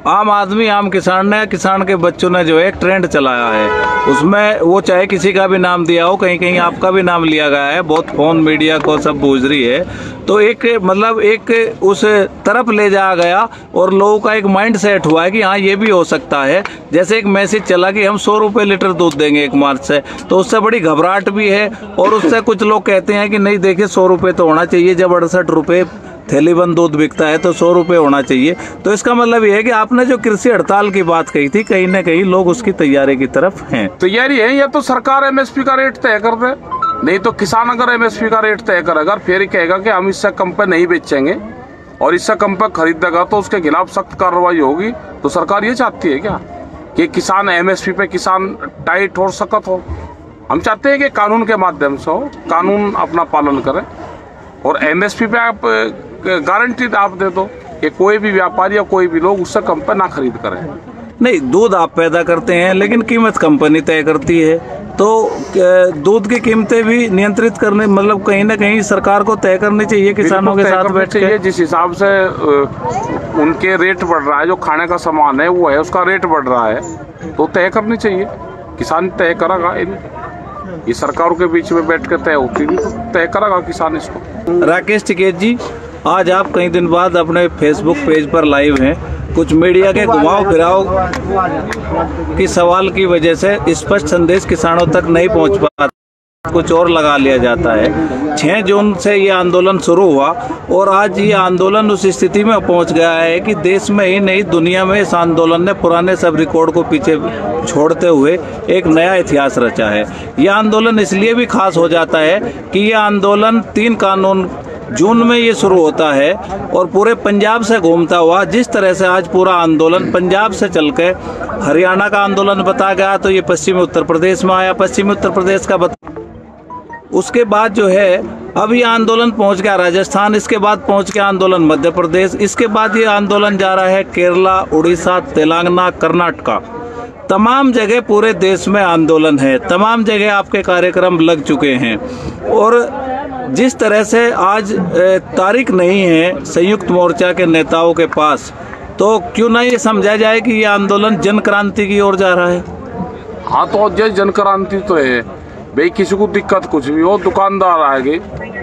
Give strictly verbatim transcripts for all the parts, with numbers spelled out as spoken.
आम आदमी, आम किसान ने, किसान के बच्चों ने जो है एक ट्रेंड चलाया है, उसमें वो चाहे किसी का भी नाम दिया हो, कहीं कहीं आपका भी नाम लिया गया है, बहुत फोन मीडिया को सब बूझ रही है। तो एक मतलब एक उस तरफ ले जाया गया और लोगों का एक माइंड सेट हुआ है कि हाँ ये भी हो सकता है। जैसे एक मैसेज चला कि हम सौ रुपये लीटर दूध देंगे एक मार्च से, तो उससे बड़ी घबराहट भी है। और उससे कुछ लोग कहते हैं कि नहीं देखिए सौ रुपये तो होना चाहिए, जब अड़सठ रुपये थैली बंद दूध बिकता है तो सौ रुपये होना चाहिए। तो इसका मतलब ये है कि आपने जो कृषि हड़ताल की बात कही थी, कहीं ना कहीं लोग उसकी तैयारी की तरफ हैं। तैयारी है, या तो सरकार एमएसपी का रेट तय कर दे, नहीं तो किसान अगर एमएसपी का रेट तय करेगा फिर कहेगा कि हम इससे कम पे नहीं बेचेंगे और इससे कम पे खरीदेगा तो उसके खिलाफ सख्त कार्रवाई होगी। तो सरकार ये चाहती है क्या कि किसान एमएसपी पे किसान टाइट हो, सख्त हो? हम चाहते हैं कि कानून के माध्यम से हो, कानून अपना पालन करें और एमएसपी पे आप गारंटी आप दे दो कि कोई भी व्यापारी या कोई भी लोग उससे कम पे ना खरीद करें। नहीं, दूध आप पैदा करते हैं लेकिन कीमत कंपनी तय करती है, तो दूध की कीमतें भी नियंत्रित करने, मतलब कहीं ना कहीं सरकार को तय करनी चाहिए किसानों के साथ बैठ के। जिस हिसाब से उनके रेट बढ़ रहा है, जो खाने का सामान है वो है उसका रेट बढ़ रहा है, तो तय करनी चाहिए। किसान तय करेगा, ये सरकारों के बीच में बैठ कर तय होती नहीं, तो तय करेगा किसान इसको। राकेश टिकैत जी, आज आप कई दिन बाद अपने फेसबुक पेज पर लाइव हैं। कुछ मीडिया के घुमाव फिराव की सवाल की वजह से स्पष्ट संदेश किसानों तक नहीं पहुंच पाता, कुछ और लगा लिया जाता है। छह जून से ये आंदोलन शुरू हुआ और आज ये आंदोलन उस स्थिति में पहुंच गया है कि देश में ही नहीं दुनिया में इस आंदोलन ने पुराने सब रिकॉर्ड को पीछे छोड़ते हुए एक नया इतिहास रचा है। यह आंदोलन इसलिए भी खास हो जाता है कि यह आंदोलन तीन कानून जून में ये शुरू होता है और पूरे पंजाब से घूमता हुआ, जिस तरह से आज पूरा आंदोलन पंजाब से चल के हरियाणा का आंदोलन बताया गया तो ये पश्चिमी उत्तर प्रदेश में आया, पश्चिमी उत्तर प्रदेश का बता, उसके बाद जो है अब ये आंदोलन पहुंच गया राजस्थान, इसके बाद पहुंच गया आंदोलन मध्य प्रदेश, इसके बाद ये आंदोलन जा रहा है केरला, उड़ीसा, तेलंगाना, कर्नाटका। तमाम जगह पूरे देश में आंदोलन है, तमाम जगह आपके कार्यक्रम लग चुके हैं। और जिस तरह से आज तारीख नहीं है संयुक्त मोर्चा के नेताओं के पास, तो क्यों ना ये समझा जाए कि ये आंदोलन जन क्रांति की ओर जा रहा है। हाँ, तो जय जन क्रांति तो है भाई, किसी को दिक्कत कुछ भी हो, दुकानदार आएंगे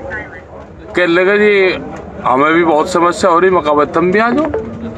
कह लेगा जी हमें भी बहुत समस्या हो रही, मकाबे तुम भी आ जाओ।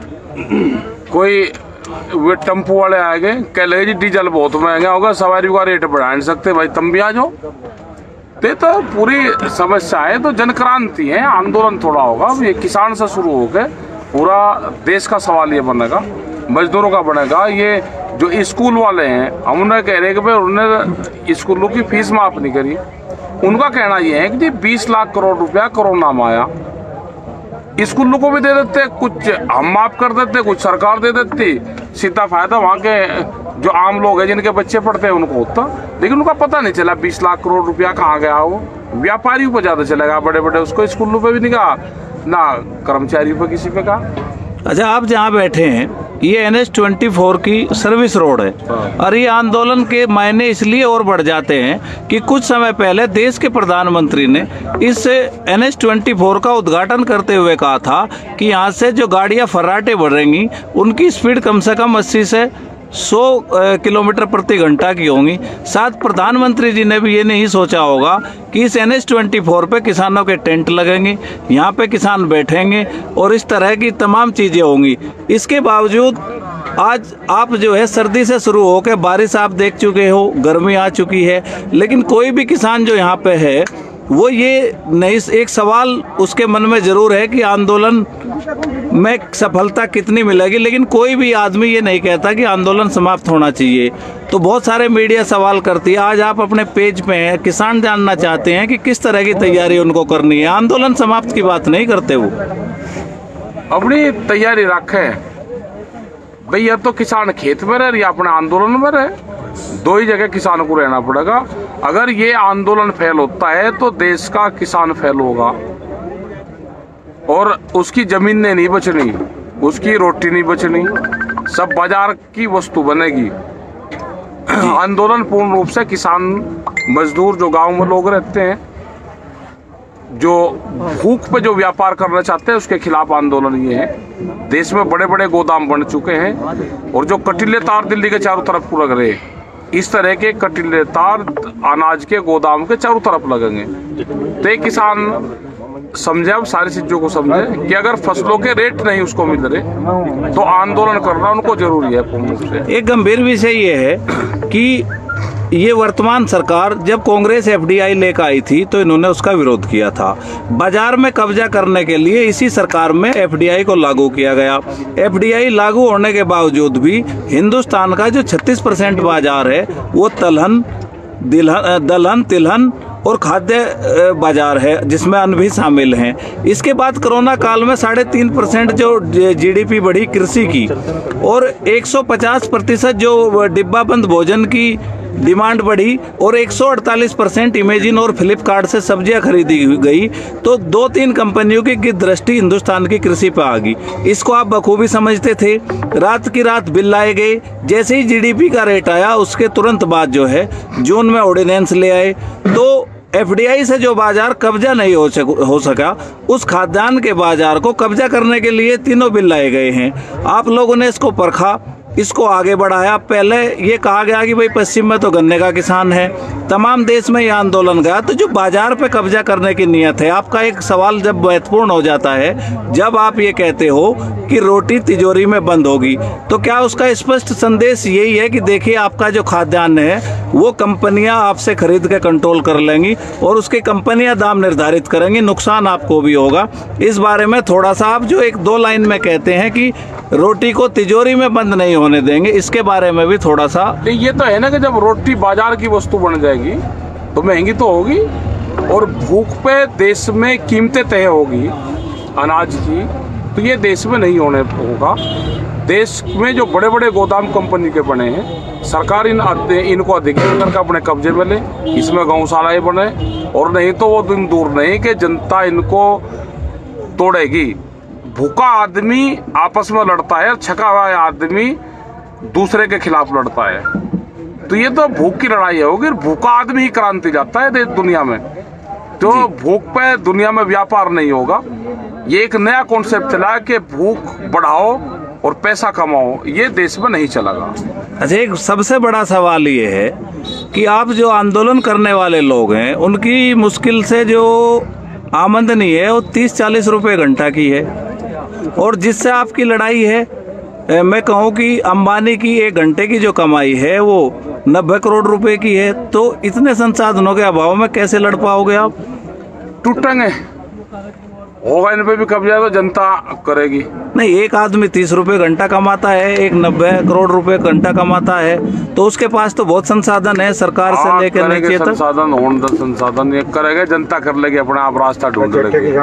कोई वे टेम्पो वाले आएंगे कह लेगा जी डीजल बहुत महंगा होगा, सवारी का रेट बढ़ा नहीं सकते, भाई तुम भी आ जाओ। तो पूरी समस्या है, तो जन क्रांति है, आंदोलन थोड़ा होगा। ये किसान से शुरू होकर पूरा देश का सवाल ये बनेगा, मजदूरों का बनेगा। ये जो स्कूल वाले हैं हम उन्हें कह रहे हैं कि भाई उन्होंने स्कूलों की फीस माफ नहीं करी, उनका कहना ये है कि जी बीस लाख करोड़ रुपया कोरोना में आया, स्कूलों को भी दे देते, कुछ हम माफ कर देते, कुछ सरकार दे देती, सीधा फायदा वहाँ के जो आम लोग हैं जिनके बच्चे पढ़ते हैं उनको होता। लेकिन उनका पता नहीं चला बीस लाख करोड़ रुपया कहाँ गया, वो व्यापारियों पर ज्यादा चलेगा, बड़े बड़े उसको स्कूलों पे भी नहीं कहा, ना कर्मचारियों पर किसी पे कहा। अच्छा, आप जहाँ बैठे हैं ये एन एच ट्वेंटी फोर की सर्विस रोड है और ये आंदोलन के मायने इसलिए और बढ़ जाते हैं कि कुछ समय पहले देश के प्रधानमंत्री ने इस एन एच ट्वेंटी फोर का उद्घाटन करते हुए कहा था कि यहाँ से जो गाड़ियाँ फर्राटे बढ़ेंगी उनकी स्पीड कम से कम अस्सी से सौ किलोमीटर प्रति घंटा की होंगी। साथ प्रधानमंत्री जी ने भी ये नहीं सोचा होगा कि इस एन एच ट्वेंटी फोर पे किसानों के टेंट लगेंगे, यहाँ पे किसान बैठेंगे और इस तरह की तमाम चीजें होंगी। इसके बावजूद आज आप जो है सर्दी से शुरू होकर बारिश आप देख चुके हो, गर्मी आ चुकी है, लेकिन कोई भी किसान जो यहाँ पे है वो ये नहीं, एक सवाल उसके मन में जरूर है कि आंदोलन में सफलता कितनी मिलेगी, लेकिन कोई भी आदमी ये नहीं कहता कि आंदोलन समाप्त होना चाहिए। तो बहुत सारे मीडिया सवाल करती है। आज आप अपने पेज पे हैं, किसान जानना चाहते हैं कि किस तरह की तैयारी उनको करनी है, आंदोलन समाप्त की बात नहीं करते वो। अपनी तैयारी रखे भाई, या तो किसान खेत में रहे या अपने आंदोलन में रहे, दो ही जगह किसान को रहना पड़ेगा। अगर ये आंदोलन फेल होता है तो देश का किसान फेल होगा और उसकी जमीनें नहीं बचनी, उसकी रोटी नहीं बचनी, सब बाजार की वस्तु बनेगी। आंदोलन पूर्ण रूप से किसान मजदूर जो गांव में लोग रहते हैं जो भूख पे जो व्यापार करना चाहते हैं उसके खिलाफ आंदोलन ये है। देश में बड़े बड़े गोदाम बन चुके हैं और जो कटीले तार दिल्ली के चारों तरफ को लग रहे हैं, इस तरह के कटीले तार अनाज के गोदाम के चारों तरफ लगेंगे। तो एक किसान समझे, अब सारी चीजों को समझे कि अगर फसलों के रेट नहीं उसको मिल रहे तो आंदोलन करना उनको जरूरी है पूर्ण रूप से। एक गंभीर विषय ये है कि ये वर्तमान सरकार जब कांग्रेस एफडीआई लेकर आई थी तो इन्होंने उसका विरोध किया था। बाजार में कब्जा करने के लिए इसी सरकार में एफडीआई को लागू किया गया। एफडीआई लागू होने के बावजूद भी हिंदुस्तान का जो छत्तीस परसेंट बाजार है वो तलहन, दलहन, तिलहन और खाद्य बाजार है, जिसमें अन्न भी शामिल हैं। इसके बाद कोरोना काल में साढ़े तीन परसेंट जो जीडीपी बढ़ी कृषि की और एक सौ पचास प्रतिशत जो डिब्बाबंद भोजन की डिमांड बढ़ी और एक सौ अड़तालीस परसेंट इमेजिन और फ्लिपकार्ट से सब्जियां खरीदी गई, तो दो तीन कंपनियों की दृष्टि हिंदुस्तान की कृषि पर आ गई। इसको आप बखूबी समझते थे। रात की रात बिल लाए गए। जैसे ही जीडीपी का रेट आया उसके तुरंत बाद जो है जून में ऑर्डिनेंस ले आए, तो एफडीआई से जो बाजार कब्जा नहीं हो, सक, हो सका, उस खाद्यान्न के बाजार को कब्जा करने के लिए तीनों बिल लाए गए हैं। आप लोगों ने इसको परखा, इसको आगे बढ़ाया। पहले ये कहा गया कि भाई पश्चिम में तो गन्ने का किसान है, तमाम देश में यह आंदोलन गया, तो जो बाजार पे कब्जा करने की नियत है। आपका एक सवाल जब महत्वपूर्ण हो जाता है, जब आप ये कहते हो कि रोटी तिजोरी में बंद होगी, तो क्या उसका स्पष्ट संदेश यही है कि देखिए आपका जो खाद्यान्न है वो कंपनियां आपसे खरीद के कंट्रोल कर लेंगी और उसकी कंपनियां दाम निर्धारित करेंगी, नुकसान आपको भी होगा। इस बारे में थोड़ा सा आप जो एक दो लाइन में कहते हैं कि रोटी को तिजोरी में बंद नहीं होने देंगे, इसके बारे में भी थोड़ा सा। ये तो है ना कि जब रोटी बाजार की वस्तु बन जाएगी तो महंगी तो होगी और भूख पे देश में कीमतें तय होगी अनाज की, तो ये देश में नहीं होने होगा। देश में जो बड़े बड़े गोदाम कंपनी के बने हैं, सरकार इन इनको अधिग्रहण करके अपने कब्जे में ले, इसमें गौशालाएं बने, और नहीं तो वो दिन दूर नहीं कि जनता इनको तोड़ेगी। भूखा आदमी आपस में लड़ता है, छका हुआ आदमी दूसरे के खिलाफ लड़ता है, तो ये तो भूख की लड़ाई होगी। भूखा आदमी ही क्रांति जाता है दुनिया में, तो भूख पे दुनिया में व्यापार नहीं होगा। ये एक नया कॉन्सेप्ट चला कि भूख बढ़ाओ और पैसा कमाओ, ये देश में नहीं चलेगा। अच्छा, एक सबसे बड़ा सवाल ये है कि आप जो आंदोलन करने वाले लोग हैं उनकी मुश्किल से जो आमदनी है वो तीस चालीस रुपए घंटा की है, और जिससे आपकी लड़ाई है, मैं कहूँ कि अंबानी की एक घंटे की जो कमाई है वो नब्बे करोड़ रुपए की है। तो इतने संसाधनों के अभाव में कैसे लड़ पाओगे आप? टूटेंगे, होगा इन पे भी कब्जा तो जनता करेगी। नहीं, एक आदमी तीस रुपए घंटा कमाता है, एक नब्बे करोड़ रुपए घंटा कमाता है, तो उसके पास तो बहुत संसाधन है सरकार से लेकर नीचे तक। संसाधन होने संसाधन ये करेगा, जनता कर लेगी, अपने आप रास्ता ढूंढ लेगी।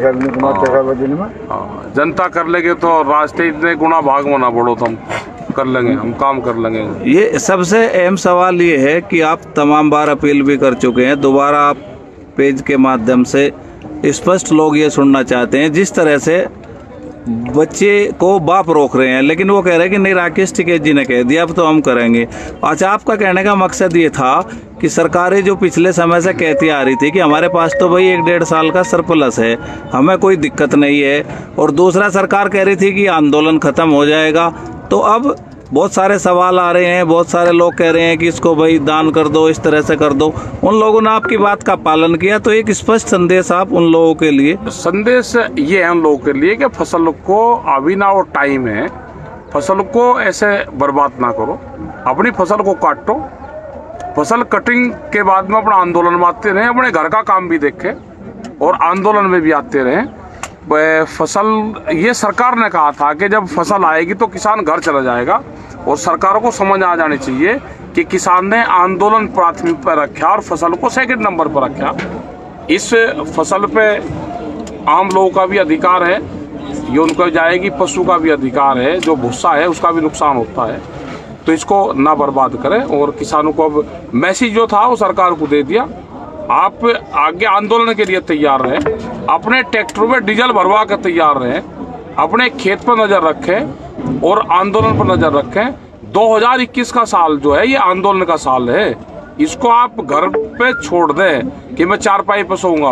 जनता कर लेगी तो रास्ते इतने गुना भाग मना पड़ो, तुम कर लेंगे, हम काम कर लेंगे। ये सबसे अहम सवाल ये है कि आप तमाम बार अपील भी कर चुके हैं, दोबारा आप पेज के माध्यम से स्पष्ट लोग ये सुनना चाहते हैं। जिस तरह से बच्चे को बाप रोक रहे हैं, लेकिन वो कह रहे हैं कि नहीं, राकेश टिकैत जी ने कह दिया अब तो हम करेंगे। अच्छा, आपका कहने का मकसद ये था कि सरकारें जो पिछले समय से कहती आ रही थी कि हमारे पास तो भाई एक डेढ़ साल का सरप्लस है, हमें कोई दिक्कत नहीं है, और दूसरा सरकार कह रही थी कि आंदोलन खत्म हो जाएगा। तो अब बहुत सारे सवाल आ रहे हैं, बहुत सारे लोग कह रहे हैं कि इसको भाई दान कर दो, इस तरह से कर दो। उन लोगों ने आपकी बात का पालन किया, तो एक स्पष्ट संदेश आप उन लोगों के लिए। संदेश ये है उन लोगों के लिए कि फसल को अभी ना वो टाइम है, फसल को ऐसे बर्बाद ना करो, अपनी फसल को काटो, फसल कटिंग के बाद में अपना आंदोलन में आते रहे, अपने घर का काम भी देखें और आंदोलन में भी आते रहे। फसल, ये सरकार ने कहा था कि जब फसल आएगी तो किसान घर चला जाएगा, और सरकारों को समझ आ जानी चाहिए कि किसान ने आंदोलन प्राथमिक पर रखा और फसल को सेकंड नंबर पर रखा। इस फसल पे आम लोगों का भी अधिकार है, ये उनको जाएगी, पशु का भी अधिकार है, जो भूसा है उसका भी नुकसान होता है, तो इसको ना बर्बाद करें। और किसानों को अब मैसेज जो था वो सरकार को दे दिया, आप आगे आंदोलन के लिए तैयार रहें, अपने ट्रैक्टर में डीजल भरवा कर तैयार रहें, अपने खेत पर नजर रखें और आंदोलन पर नजर रखें। दो हज़ार इक्कीस का साल जो है ये आंदोलन का साल है, इसको आप घर पे छोड़ दें कि मैं चारपाई पे सोऊंगा,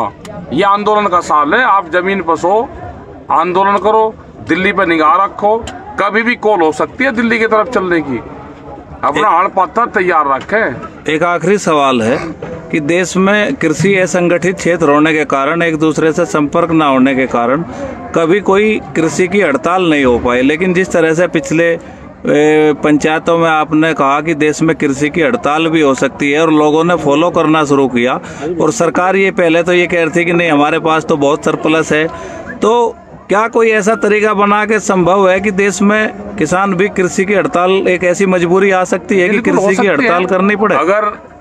ये आंदोलन का साल है। आप जमीन पर सो, आंदोलन करो, दिल्ली पर निगाह रखो, कभी भी कॉल हो सकती है दिल्ली की तरफ चलने की। अपना हाड़ पाता तैयार रखें। एक आखिरी सवाल है कि देश में कृषि असंगठित क्षेत्र होने के कारण, एक दूसरे से संपर्क न होने के कारण कभी कोई कृषि की हड़ताल नहीं हो पाई, लेकिन जिस तरह से पिछले पंचायतों में आपने कहा कि देश में कृषि की हड़ताल भी हो सकती है और लोगों ने फॉलो करना शुरू किया, और सरकार ये पहले तो ये कह रही थी कि नहीं हमारे पास तो बहुत सरप्लस है, तो क्या कोई ऐसा तरीका बना के संभव है कि देश में किसान भी कृषि की हड़ताल, एक ऐसी मजबूरी आ सकती है कि कृषि की हड़ताल करनी पड़े? अगर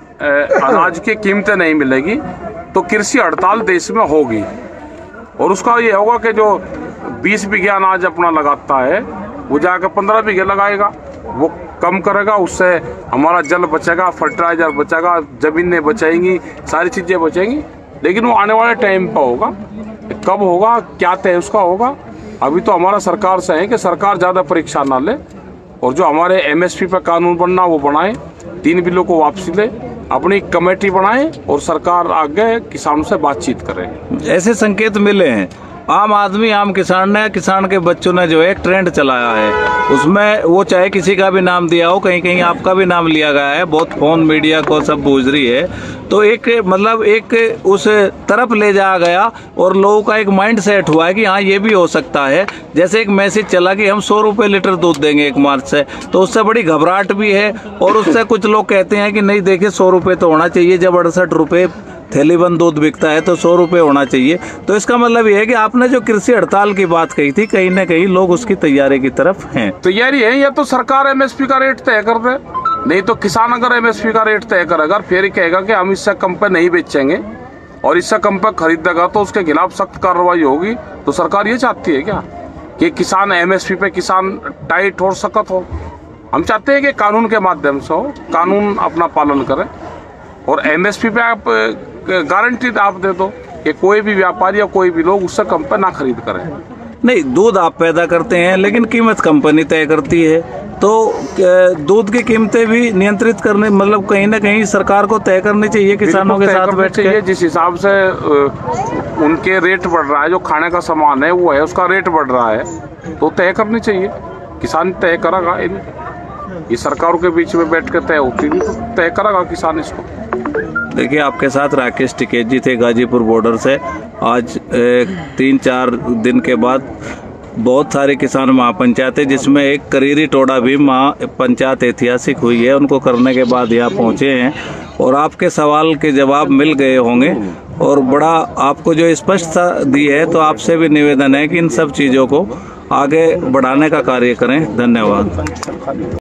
अनाज की कीमतें नहीं मिलेगी तो कृषि हड़ताल देश में होगी, और उसका ये होगा कि जो बीस बीघे अनाज अपना लगाता है वो जाकर पंद्रह बीघे लगाएगा, वो कम करेगा, उससे हमारा जल बचेगा, फर्टिलाइजर बचेगा, जमीनें बचेंगी, सारी चीजें बचेंगी। लेकिन वो आने वाले टाइम पर होगा, कब होगा क्या तय उसका होगा। अभी तो हमारा सरकार से है कि सरकार ज़्यादा परीक्षा ना ले, और जो हमारे एमएसपी पर कानून बनना वो बनाए, तीन बिलों को वापसी ले, अपनी कमेटी बनाए और सरकार आगे किसानों से बातचीत करे। ऐसे संकेत मिले हैं। आम आदमी, आम किसान ने, किसान के बच्चों ने जो है एक ट्रेंड चलाया है, उसमें वो चाहे किसी का भी नाम दिया हो, कहीं कहीं आपका भी नाम लिया गया है, बहुत फोन मीडिया को सब बूझ रही है, तो एक मतलब एक उस तरफ ले जाया गया और लोगों का एक माइंड सेट हुआ है कि हाँ ये भी हो सकता है। जैसे एक मैसेज चला कि हम सौ रुपये लीटर दूध देंगे एक मार्च से, तो उससे बड़ी घबराहट भी है, और उससे कुछ लोग कहते हैं कि नहीं देखिए सौ रुपये तो होना चाहिए, जब अड़सठ रुपये थैली बंद दूध बिकता है तो सौ रुपये होना चाहिए। तो इसका मतलब ये है कि आपने जो कृषि हड़ताल की बात कही थी, कहीं ना कहीं लोग उसकी तैयारी की तरफ हैं। तैयारी है, या तो सरकार एमएसपी का रेट तय कर दे, नहीं तो किसान अगर एमएसपी का रेट तय करेगा फिर कहेगा कि हम इससे कम पे नहीं बेचेंगे और इससे कम पे खरीदेगा तो उसके खिलाफ सख्त कार्रवाई होगी। तो सरकार ये चाहती है क्या कि किसान एमएसपी पे किसान टाइट हो, सख्त हो? हम चाहते हैं कि कानून के माध्यम से हो, कानून अपना पालन करें, और एमएसपी पे आप गारंटी आप दे दो कि कोई भी व्यापारी या कोई भी लोग उससे कम पे ना खरीद करें। नहीं, दूध आप पैदा करते हैं लेकिन कीमत कंपनी तय करती है, तो दूध की कीमतें भी नियंत्रित करने, मतलब कहीं ना कहीं सरकार को तय करनी चाहिए किसानों के साथ बैठ के। जिस हिसाब से उनके रेट बढ़ रहा है, जो खाने का सामान है वो है उसका रेट बढ़ रहा है, तो तय करनी चाहिए। किसान तय करेगा, ये सरकारों के बीच में बैठ कर तय होती नहीं, तो तय करेगा किसान इसको। देखिए, आपके साथ राकेश टिकैत जी थे गाजीपुर बॉर्डर से। आज तीन चार दिन के बाद बहुत सारे किसान महापंचायतें, जिसमें एक करीरी टोडा भी महापंचायत ऐतिहासिक हुई है, उनको करने के बाद यहाँ पहुँचे हैं और आपके सवाल के जवाब मिल गए होंगे और बड़ा आपको जो स्पष्टता दी है, तो आपसे भी निवेदन है कि इन सब चीज़ों को आगे बढ़ाने का कार्य करें। धन्यवाद।